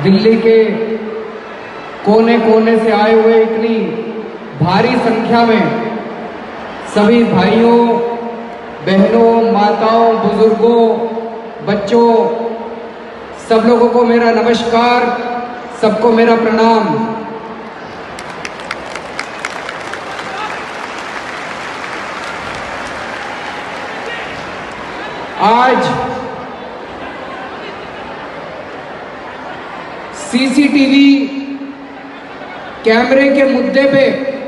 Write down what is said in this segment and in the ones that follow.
दिल्ली के कोने कोने से आए हुए इतनी भारी संख्या में सभी भाइयों, बहनों, माताओं, बुजुर्गों, बच्चों, सब लोगों को मेरा नमस्कार, सबको मेरा प्रणाम। आज सीसीटीवी कैमरे के मुद्दे पे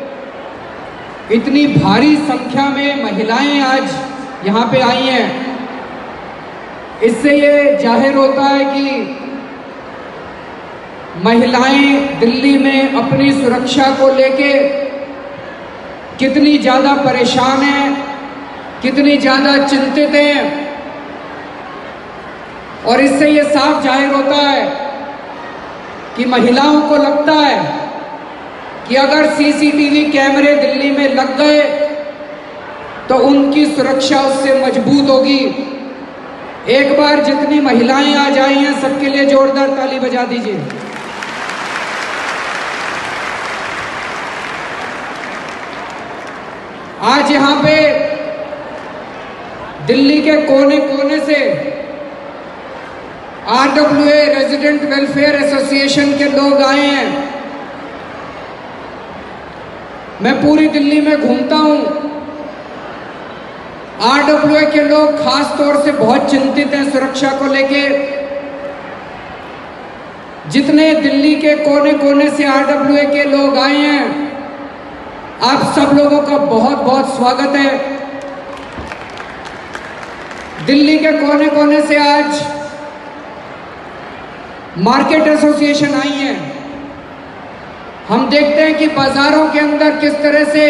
इतनी भारी संख्या में महिलाएं आज यहाँ पे आई हैं, इससे ये जाहिर होता है कि महिलाएं दिल्ली में अपनी सुरक्षा को लेके कितनी ज़्यादा परेशान हैं, कितनी ज़्यादा चिंतित हैं। और इससे ये साफ जाहिर होता है कि महिलाओं को लगता है कि अगर सीसीटीवी कैमरे दिल्ली में लग गए तो उनकी सुरक्षा उससे मजबूत होगी। एक बार जितनी महिलाएं आज आई हैं सबके लिए जोरदार ताली बजा दीजिए। आज यहां पे दिल्ली के कोने कोने से RWA रेजिडेंट वेलफेयर एसोसिएशन के लोग आए हैं। मैं पूरी दिल्ली में घूमता हूं, RWA के लोग खास तौर से बहुत चिंतित हैं सुरक्षा को लेके। जितने दिल्ली के कोने कोने से RWA के लोग आए हैं, आप सब लोगों का बहुत बहुत स्वागत है। दिल्ली के कोने कोने से आज मार्केट एसोसिएशन आई है। हम देखते हैं कि बाजारों के अंदर किस तरह से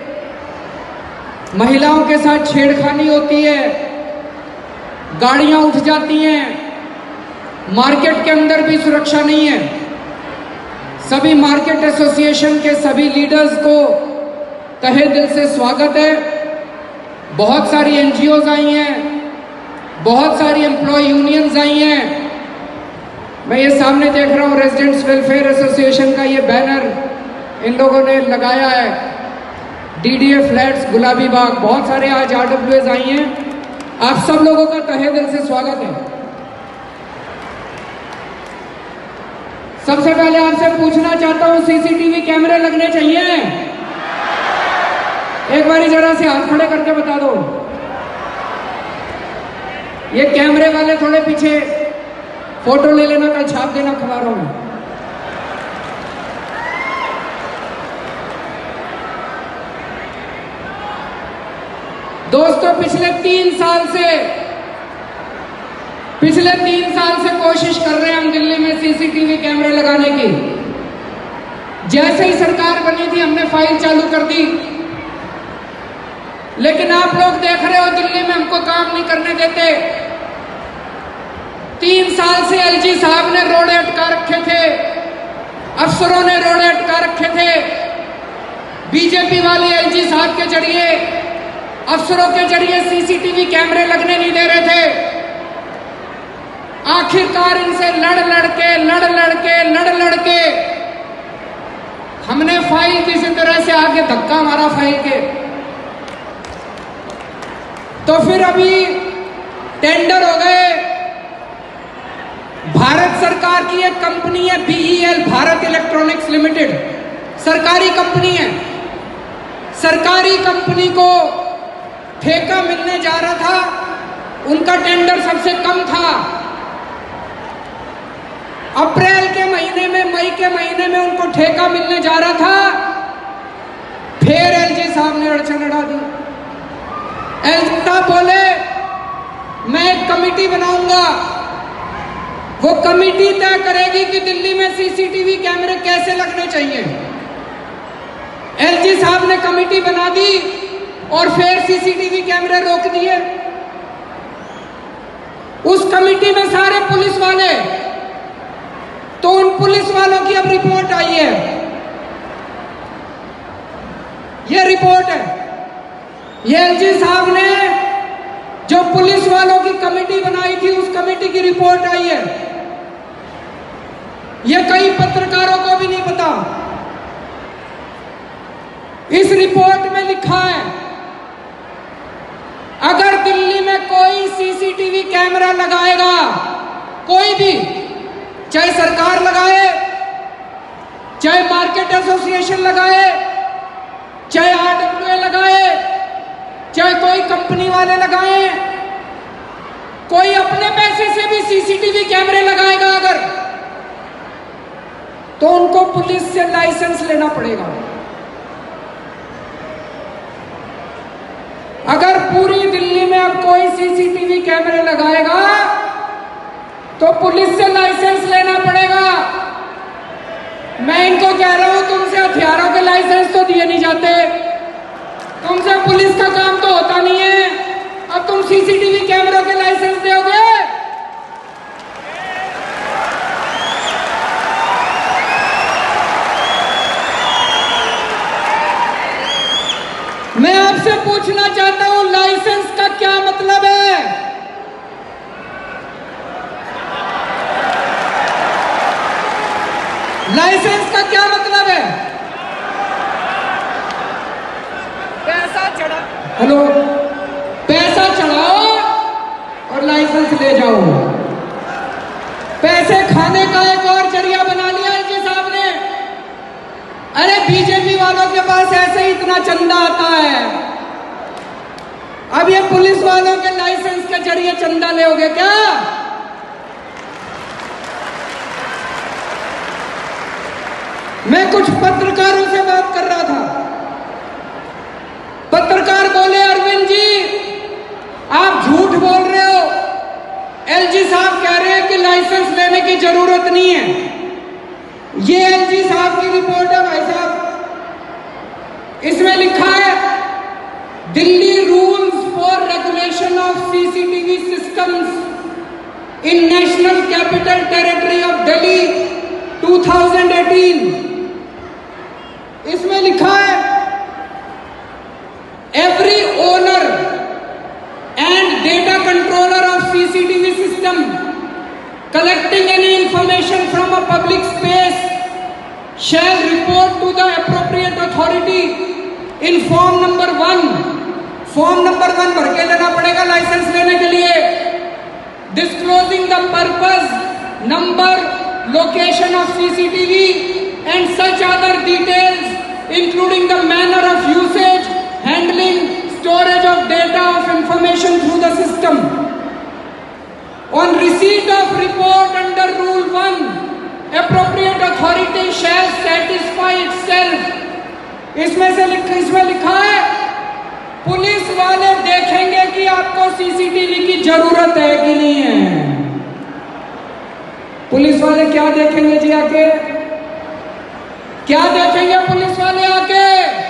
महिलाओं के साथ छेड़खानी होती है, गाड़ियां उठ जाती हैं, मार्केट के अंदर भी सुरक्षा नहीं है। सभी मार्केट एसोसिएशन के सभी लीडर्स को तहे दिल से स्वागत है। बहुत सारी NGOs आई हैं, बहुत सारी एम्प्लॉय यूनियंस आई हैं। मैं ये सामने देख रहा हूँ रेजिडेंट्स वेलफेयर एसोसिएशन का ये बैनर इन लोगों ने लगाया है, DDA फ्लैट्स गुलाबी बाग। बहुत सारे आज RWA'S आई हैं। आप सब लोगों का तहे दिल से स्वागत है। सबसे पहले आपसे पूछना चाहता हूँ, CCTV कैमरे लगने चाहिए? एक बारी जरा से हाथ खड़े करके बता दो। ये कैमरे वाले थोड़े पीछे फोटो ले लेना, कल छाप देना अखबारों में। दोस्तों, पिछले 3 साल से कोशिश कर रहे हैं हम दिल्ली में CCTV कैमरे लगाने की। जैसे ही सरकार बनी थी हमने फाइल चालू कर दी, लेकिन आप लोग देख रहे हो दिल्ली में हमको काम नहीं करने देते। 3 साल से LG साहब ने रोड़े अटका रखे थे, अफसरों ने रोड़े अटका रखे थे। बीजेपी वाले LG साहब के जरिए, अफसरों के जरिए CCTV कैमरे लगने नहीं दे रहे थे। आखिरकार इनसे लड़ लड़के हमने फाइल किसी तरह से आगे धक्का मारा फाइल के। तो फिर अभी टेंडर हो गए। भारत सरकार की एक कंपनी है BEL, भारत इलेक्ट्रॉनिक्स लिमिटेड, सरकारी कंपनी है। सरकारी कंपनी को ठेका मिलने जा रहा था, उनका टेंडर सबसे कम था। अप्रैल के महीने में, मई के महीने में उनको ठेका मिलने जा रहा था, फिर LG साहब ने अड़चन अड़ा दी। LG साहब बोले मैं एक कमेटी बनाऊंगा, वो कमेटी तय करेगी कि दिल्ली में CCTV कैमरे कैसे लगने चाहिए। LG साहब ने कमेटी बना दी और फिर CCTV कैमरे रोक दिए। उस कमेटी में सारे पुलिस वाले, तो उन पुलिस वालों की अब रिपोर्ट आई है। ये रिपोर्ट है, ये LG साहब ने जो पुलिस वालों की कमेटी बनाई थी, उस कमेटी की रिपोर्ट आई है। ये कई पत्रकारों को भी नहीं पता। इस रिपोर्ट में लिखा है अगर दिल्ली में कोई सीसीटीवी कैमरा लगाएगा, कोई भी, चाहे सरकार लगाए, चाहे मार्केट एसोसिएशन लगाए, चाहे RWA लगाए, चाहे कोई कंपनी वाले लगाए, कोई अपने पैसे से भी सीसीटीवी कैमरे लगाएगा अगर, तो उनको पुलिस से लाइसेंस लेना पड़ेगा। अगर पूरी दिल्ली में अब कोई सीसीटीवी कैमरे लगाएगा तो पुलिस से लाइसेंस लेना पड़ेगा। मैं इनको कह रहा हूं तुमसे हथियारों के लाइसेंस तो दिए नहीं जाते, तुमसे पुलिस का काम तो होता नहीं है, अब तुम सीसीटीवी कैमरों के लाइसेंस दोगे? मैं आपसे पूछना चाहता हूं लाइसेंस का क्या मतलब है? लाइसेंस का क्या मतलब है? पैसा चढ़ा, हेलो, पैसा चढ़ाओ और लाइसेंस ले जाओ। पैसे खाने का एक और जरिया बना लिया है जी साहब ने। अरे बीजेपी वालों के पास ऐसे ही इतना चंदा आता है, अब ये पुलिस वालों के लाइसेंस के जरिए चंदा लेोगे क्या? मैं कुछ पत्रकारों से बात कर रहा था, पत्रकार बोले अरविंद जी आप झूठ बोल रहे हो, LG साहब कह रहे हैं कि लाइसेंस लेने की जरूरत नहीं है। ये LG साहब की रिपोर्ट है भाई साहब, इसमें लिखा है Delhi rules for regulation of CCTV systems in national capital territory of Delhi 2018। इसमें लिखा है every owner and data controller of CCTV system collecting any information from a public space shall report to the appropriate authority in form number 1। Form number 1 भर के देना पड़ेगा licence लेने के लिए। Disclosing the purpose, number, location of CCTV and such other details including the manner of usage, handling, storage of data of information through the system। On receipt of report under Rule 1, appropriate authority shall satisfy itself। इसमें लिखा है police वाले देखेंगे कि आपको CCTV की जरूरत है कि नहीं है। पुलिस वाले क्या देखेंगे जी आके? क्या देखेंगे पुलिस वाले आके?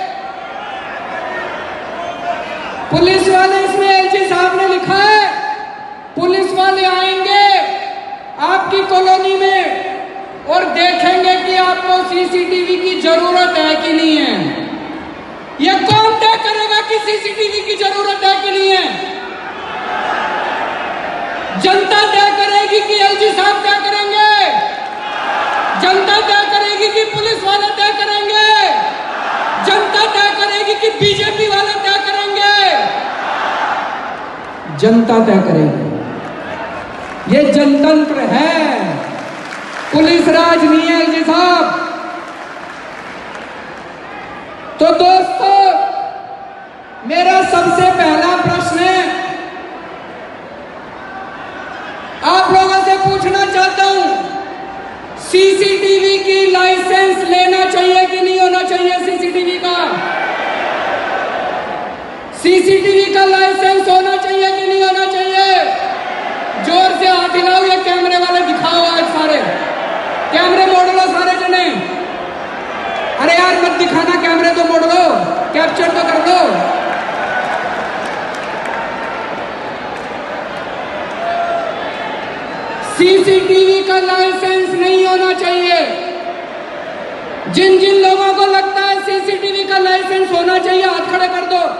पुलिस वाले, इसमें LG साहब ने लिखा है पुलिस वाले आएंगे आपकी कॉलोनी में और देखेंगे कि आपको सीसीटीवी की जरूरत है कि नहीं है। यह कौन तय करेगा कि सीसीटीवी की जरूरत है कि नहीं है? जनता तय करेगी कि LG साहब तय करेंगे? जनता तय करेगी कि पुलिस वाले तय करेंगे? जनता तय करेगी कि बीजेपी वाले तय करेंगे? जनता तय करेगी। ये जनतंत्र है, पुलिस राज नहीं है LG साहब। तो दोस्तों मेरा सबसे पहला प्रश्न है, आप लोगों से पूछना चाहता हूं CCTV की लाइसेंस लेना चाहिए कि नहीं होना चाहिए? CCTV का लाइसेंस होना चाहिए कि नहीं होना चाहिए? जोर से हाथ हिलाओ, ये कैमरे वाले दिखाओ आज सारे, कैमरे मोड़ लो सारे जने। अरे यार मत दिखाना, कैमरे तो मोड़ लो, कैप्चर तो कर लो। CCTV का लाइसेंस नहीं होना चाहिए। जिन जिन लोगों को लगता है CCTV का लाइसेंस होना चाहिए हाथ खड़े कर दो।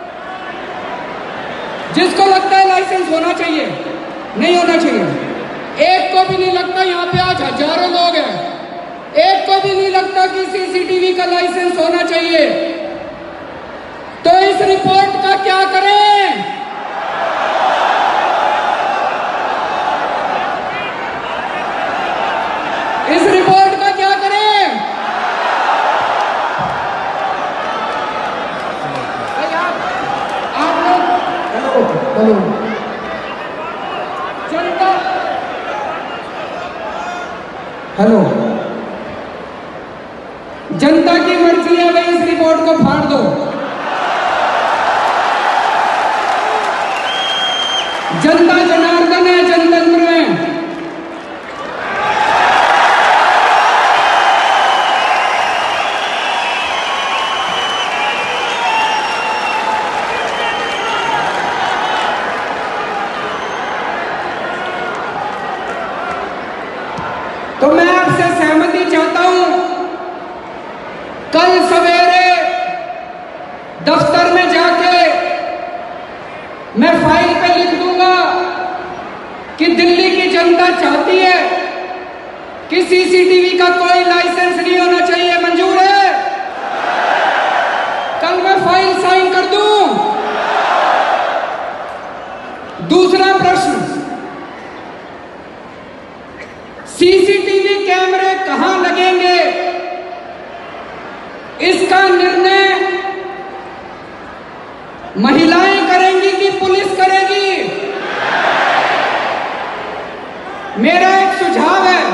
जिसको लगता है लाइसेंस होना चाहिए, नहीं होना चाहिए, एक को भी नहीं लगता, यहाँ पे आज हजारों लोग हैं, एक को भी नहीं लगता कि सीसीटीवी का लाइसेंस होना चाहिए। तो इस रिपोर्ट का क्या करें? इस रिपोर्ट का क्या करें? आप लोग हेलो जनता, हेलो, जनता की मर्जी है भाई, इस रिपोर्ट को फाड़ दो। जनता जनार्दन है जनतंत्र में। तो मैं आपसे सहमति चाहता हूं, कल सवेरे दफ्तर में जाके मैं फाइल पे लिख दूंगा कि दिल्ली की जनता चाहती है कि सीसीटीवी का कोई लाइसेंस नहीं होना चाहिए। मंजूर है? कल मैं फाइल साइन कर दूं। दूसरा प्रश्न, सीसीटीवी कैमरे कहां लगेंगे, इसका निर्णय महिलाएं करेंगी कि पुलिस करेगी? मेरा एक सुझाव है,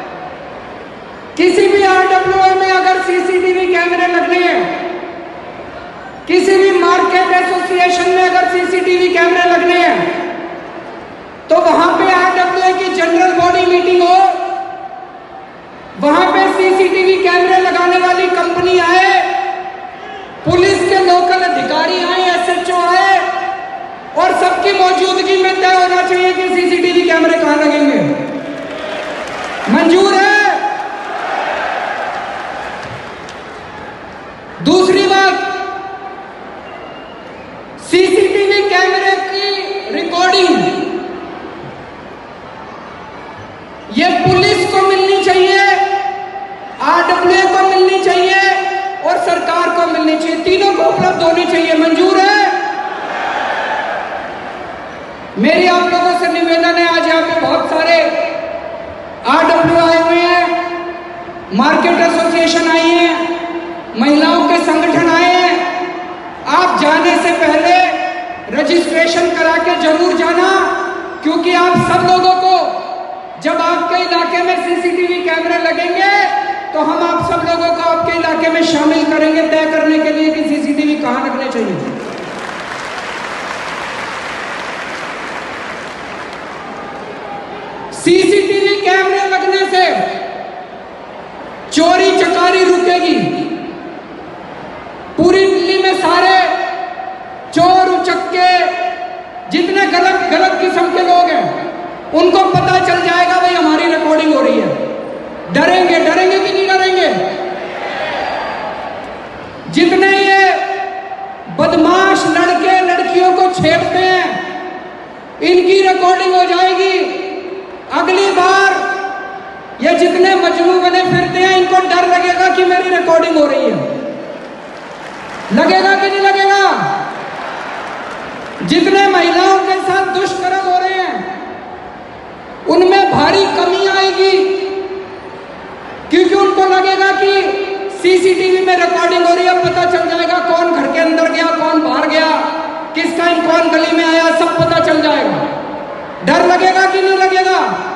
किसी भी RWA में अगर सीसीटीवी कैमरे लगने हैं, किसी भी मार्केट एसोसिएशन में अगर सीसीटीवी कैमरे लगने हैं, तो वहां पे RWA की जनरल बॉडी मीटिंग हो, वहां पे सीसीटीवी कैमरे लगाने वाली कंपनी आए, पुलिस के लोकल अधिकारी आए, SHO आए, और सबकी मौजूदगी में तय होना चाहिए कि सीसीटीवी कैमरे कहां लगेंगे। मंजूर है? दूसरी बात, सीसीटीवी कैमरे की रिकॉर्डिंग ये पुलिस को मिलनी चाहिए, RWA को मिलनी चाहिए और सरकार को मिलनी चाहिए, तीनों को उपलब्ध होनी चाहिए। मंजूर है? मेरी आप लोगों से निवेदन है, आज यहाँ पे बहुत सारे RWA आए हुए हैं, मार्केट एसोसिएशन आई है, महिलाओं के संगठन आए हैं। आप जाने से पहले रजिस्ट्रेशन करा के जरूर जाना, क्योंकि आप सब लोगों को जब आपके इलाके में सीसीटीवी कैमरे लगेंगे तो हम आप सब लोगों को आपके इलाके में शामिल करेंगे तय करने के लिए कि सीसीटीवी कहां लगने चाहिए। सीसीटीवी कैमरे लगने से चोरी चकारी रुकेगी। पूरी दिल्ली में सारे चोर उचक्के जितने गलत गलत किस्म के लोग हैं उनको पता चल जाएगा भाई हमारी रिकॉर्डिंग हो रही है। डरेंगे? डरेंगे कि नहीं डरेंगे? जितने ये बदमाश लड़के लड़कियों को छेड़ते हैं इनकी रिकॉर्डिंग हो जाएगी। अगली बार ये जितने मजनू बने फिरते हैं इनको डर लगेगा कि मेरी रिकॉर्डिंग हो रही है। लगेगा कि नहीं लगेगा? जितने महिलाओं के साथ दुष्कर्म हो रहे हैं उनमें भारी कमी आएगी, क्योंकि उनको लगेगा कि सीसीटीवी में रिकॉर्डिंग हो रही है, पता चल जाएगा कौन घर के अंदर गया, कौन बाहर गया, किस टाइम कौन गली में आया, सब पता चल जाएगा। डर लगेगा कि नहीं लगेगा?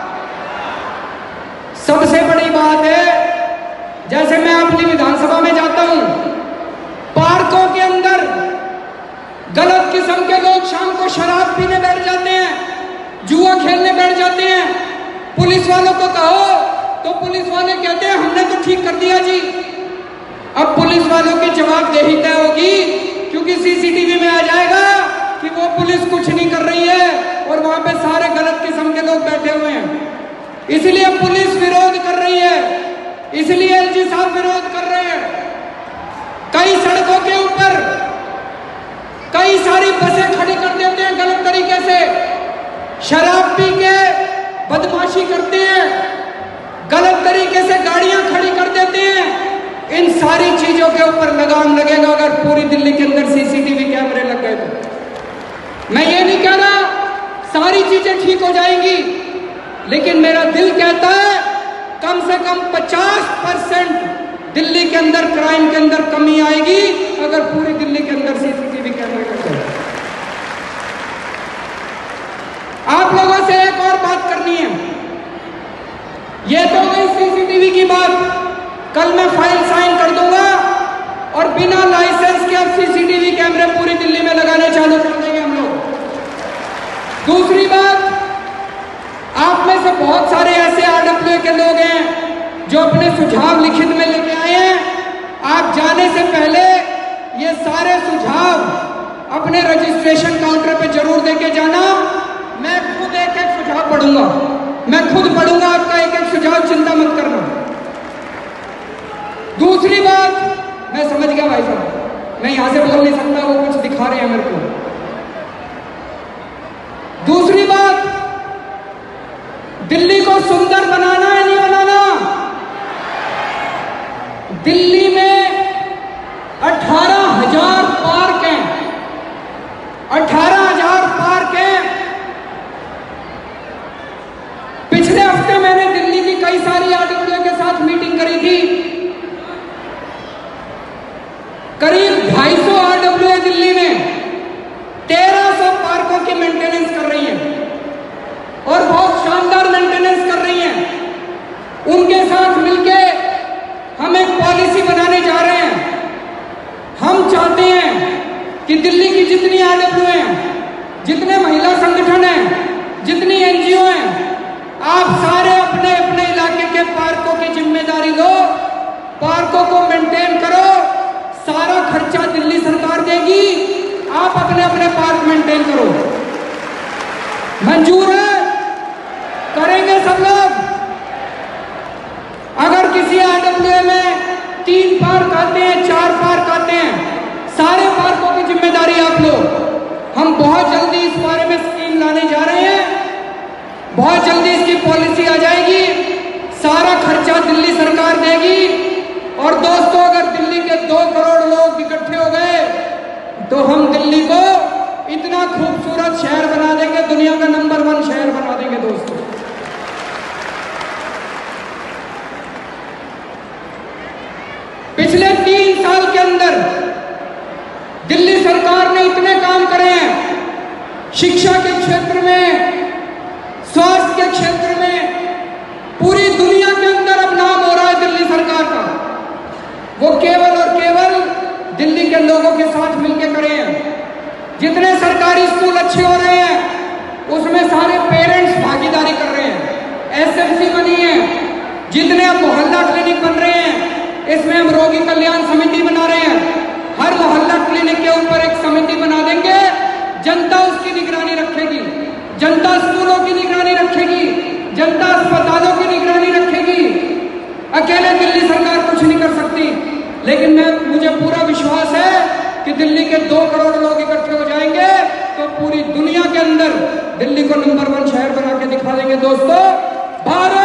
सबसे बड़ी बात है, जैसे मैं अपनी विधानसभा में जाता हूं, पार्कों के अंदर गलत किस्म के लोग शाम को शराब पीने बैठ जाते हैं, जुआ खेलने बैठ जाते हैं। पुलिस वालों को कहो तो पुलिस वाले कहते हैं हमने तो ठीक कर दिया जी। अब पुलिस वालों की जवाबदेही तय होगी, क्योंकि सीसीटीवी में आ जाएगा कि वो पुलिस कुछ नहीं कर रही है और वहां पे सारे गलत किस्म के लोग बैठे हुए हैं। इसलिए पुलिस विरोध कर रही है, इसलिए LG साहब विरोध कर रहे हैं। कई सड़कों के ऊपर कई सारी बसें खड़ी कर देते हैं गलत तरीके से, शराब पी के बदमाशी सारी चीजें ठीक हो जाएंगी, लेकिन मेरा दिल कहता है कम से कम 50% दिल्ली के अंदर क्राइम के अंदर कमी आएगी अगर पूरी दिल्ली के अंदर सीसीटीवी कैमरे लग जाए। आप लोगों से एक और बात करनी है। ये तो गई सीसीटीवी की बात, कल मैं फाइल साइन कर दूंगा और बिना लाइसेंस के अब सीसीटीवी कैमरे पूरी दिल्ली में लगाने चालू कर देंगे हम लोग। दूसरी बात, आप में से बहुत सारे ऐसे RWA के लोग हैं जो अपने सुझाव लिखित में लेके आए हैं। आप जाने से पहले ये सारे सुझाव अपने रजिस्ट्रेशन काउंटर पे जरूर देके जाना। मैं खुद एक एक सुझाव पढ़ूंगा, मैं खुद पढ़ूंगा आपका एक एक सुझाव, चिंता मत करना। दूसरी बात, मैं समझ गया भाई साहब, मैं यहां से बोल नहीं सकता, वो कुछ दिखा रहे हैं मेरे को। दूसरी बात, दिल्ली को सुंदर बनाना है नहीं बनाना? दिल्ली में 18,000 पार्क हैं, 18,000 पार्क हैं। पिछले हफ्ते मैंने दिल्ली की कई सारी RWA के साथ मीटिंग करी थी। करीब 250 RWA दिल्ली में 1300 पार्कों की मेंटेनेंस कर रही हैं और बहुत शानदार मेंटेनेंस कर रही हैं। उनके साथ मिलके हम एक पॉलिसी बनाने जा रहे हैं। हम चाहते हैं कि दिल्ली की जितनी RWA हैं, जितने महिला संगठन हैं, जितनी NGO हैं, आप सारे अपने अपने इलाके के पार्कों की जिम्मेदारी लो, पार्कों को मेंटेन करो, सारा खर्चा दिल्ली सरकार देगी, आप अपने अपने पार्क मेंटेन करो। मंजूर है? करेंगे सब लोग? अगर किसी RWA में 3 पार्क आते हैं, 4 पार्क आते हैं, सारे पार्कों की जिम्मेदारी आप लो। हम बहुत जल्दी इस बारे में स्कीम लाने जा रहे हैं, बहुत जल्दी इसकी पॉलिसी आ जाएगी, सारा खर्चा दिल्ली सरकार देगी। और दोस्तों, अगर दिल्ली के 2 करोड़ लोग इकट्ठे हो गए तो हम दिल्ली को इतना खूबसूरत शहर बना देंगे, दुनिया का नंबर 1 शहर बना देंगे दोस्तों। पिछले 3 साल के अंदर दिल्ली सरकार ने इतने काम करे हैं, शिक्षा के क्षेत्र में, स्वास्थ्य के क्षेत्र में, पूरी दुनिया के अंदर अब नाम हो रहा है दिल्ली सरकार का। वो केवल और केवल दिल्ली के लोगों के साथ मिलकर करे हैं। जितने सरकारी स्कूल अच्छे हो रहे हैं उसमें सारे पेरेंट्स भागीदारी कर रहे हैं, SFC बनी है। जितने अब मोहल्ला क्लिनिक बन रहे हैं इसमें हम रोगी कल्याण समिति बना रहे हैं। हर मोहल्ला क्लिनिक के ऊपर एक समिति बना देंगे, जनता उसकी निगरानी रखेगी, जनता स्कूलों की निगरानी रखेगी, जनता अस्पतालों की निगरानी रखेगी। अकेले दिल्ली सरकार कुछ नहीं कर सकती, लेकिन मुझे पूरा विश्वास है कि दिल्ली के 2 करोड़ लोग इकट्ठे हो जाएंगे तो पूरी दुनिया के अंदर दिल्ली को नंबर 1 शहर बना के दिखा देंगे दोस्तों। भारत